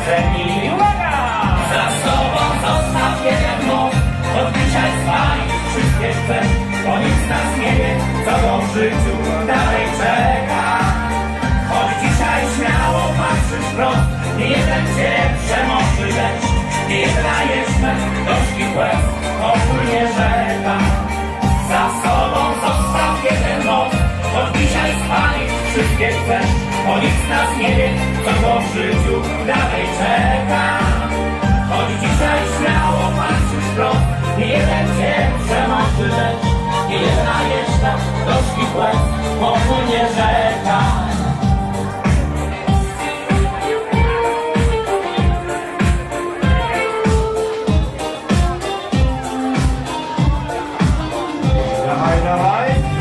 I uwaga! Za sobą zostaw jeden most, od dzisiaj spalić wszystkie chcę, bo nic nas nie wie, co go w życiu dalej czeka. Choć dzisiaj śmiało patrzysz wprost, nie jeden cię przemoży deszcz, nie jedna jeszcze gorzkich łez opłynie rzeka. Za sobą zostaw jeden most, od dzisiaj spalić wszystkie chcesz, bo nic nas nie wie, co go w życiu dalej czeka. Choć dzisiaj śmiało patrzysz wprost, nie jeden cię przemoży deszcz, nie jedna jeszcze gorzkich łez opłynie rzeka. Dawaj, dawaj!